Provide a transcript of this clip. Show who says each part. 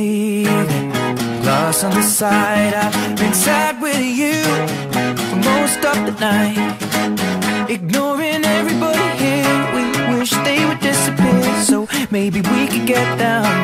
Speaker 1: leaving, lost on the side. I've been sad with you for most of the night, ignoring everybody here. We wish they would disappear, so maybe we could get down